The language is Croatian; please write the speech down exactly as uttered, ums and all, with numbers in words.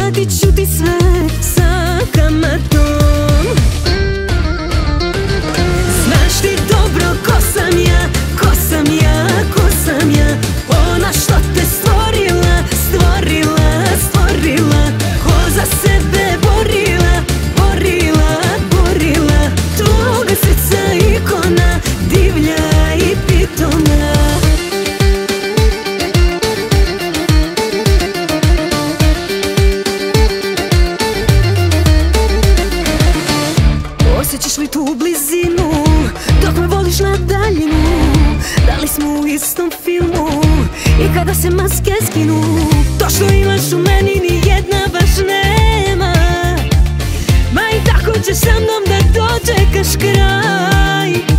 vratit ću ti sve sa kamatom. Znaš ti dobro ko sam ja, ko sam ja, ko sam ja. Ona što te stvorila, stvorila, stvorila. Ko za sebe borila, borila, borila. Tvoga srca ikona, divlja i pitoma. Osjećaš li tu blizinu dok me voliš na daljinu? Da li smo u istom filmu i kada se maske skinu? To što imaš u meni nijedna baš nema. Ma i tako ćeš sa mnom da dočekaš kraj.